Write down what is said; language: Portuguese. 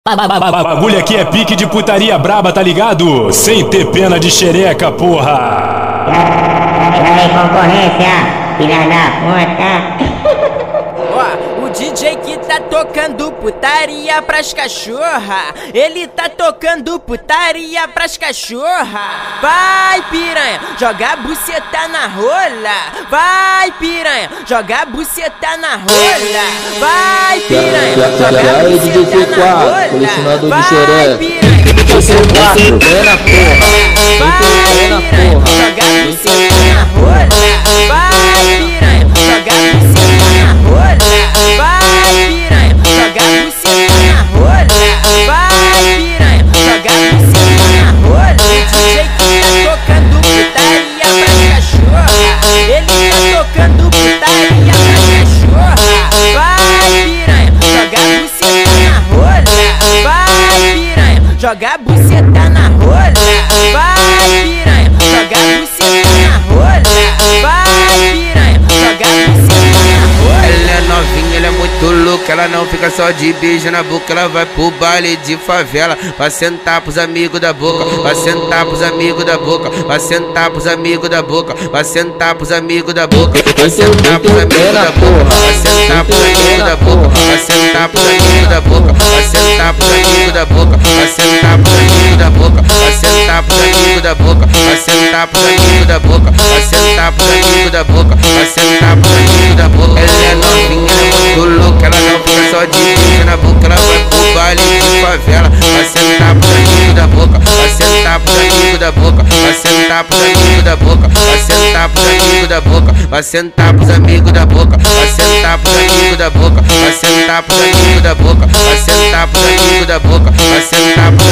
Bagulho aqui é pique de putaria braba, tá ligado? Sem ter pena de xereca, porra! Vai concorrência, filha da puta. Ó, o DJ que tá tocando putaria pras cachorra, ele tá tocando putaria pras cachorra. Vai piranha, joga a buceta na rola. Vai piranha, joga a buceta na rola. Vai piranha, joga a buceta na rola. Vai piranha, Você tá pena, porra. vai piranha, joga a buceta na rola. Vai piranha, joga a buceta na rola. Vai piranha, joga a buceta na rola. Vai piranha, joga a buceta na rola. O DJ que tá tocando putaria pras cachorra, ele tá tocando putaria pras cachorra. Vai piranha, joga a buceta na rola. Vai piranha, joga a buceta na rola. Vai piranha, joga a buceta na rola. Vai piranha, joga a buceta na rola. Ela é novinha, ela é muito louca, ela não fica só de beijo na boca, ela vai pro baile de favela, vai sentar pros amigos da boca, vai sentar pros amigos da boca, vai sentar pros amigos da boca, vai sentar pros amigos da boca, vai sentar pros amigos da boca, vai sentar pros amigos da boca, vai sentar pros amigos da boca, vai sentar pros amigos da boca, vai sentar pros amigos da boca, vai sentar pros amigos da boca, vai sentar pros amigos da boca, vai sentar pros amigos da boca, vai sentar pros amigos da boca. Ela é novinha, ela é muito louca, ela não fica só de beijo na boca, ela vai pro baile de favela, vai sentar pros amigos da boca, vai sentar pros amigos da boca, vai sentar pros amigos da boca, vai sentar pros amigos da boca, vai sentar pros amigos da boca, vai sentar pros amigos da boca, vai sentar pros amigos da boca, vai sentar pros amigos da boca, vai sentar